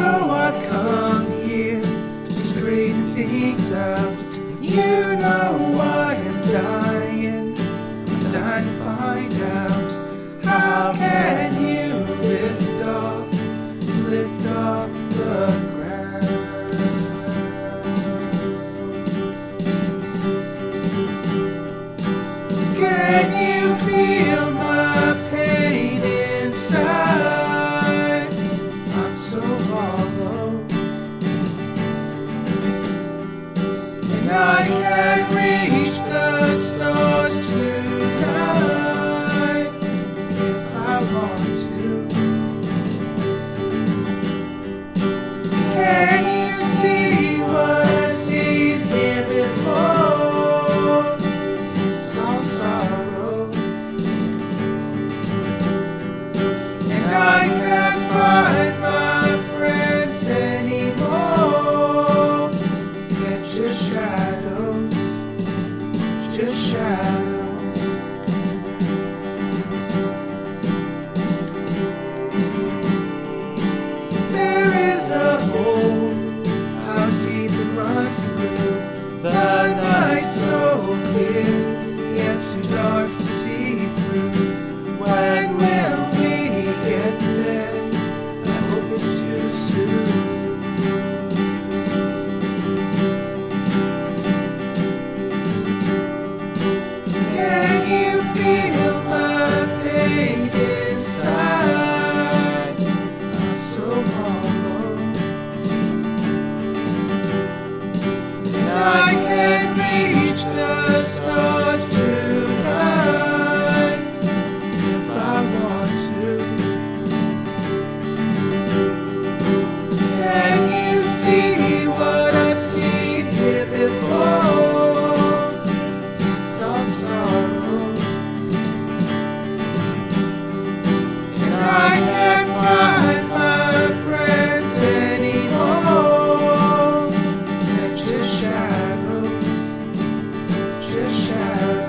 know I've come here to straighten things out. You know I am dying to find out. How can you lift off the ground? Can you feel my pain inside? I'm so hollow, and I can't reach the stars tonight if I want to. Can you see what I've seen here before? It's all sorrow, and I can't find my friends anymore. They're just shadows, just shadows. There is a hole, how deep it runs through the night, so clear, yet too dark to see through. When will we get there? I hope it's too soon. Can you feel my pain inside? I'm so hollow, and I can't reach the stars tonight if I want to. Can you see what I've seen here before? It's all sorrow, and I can't find my friends anymore. They're just shadows, just shadows.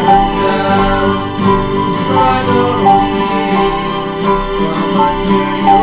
Try those tears from under your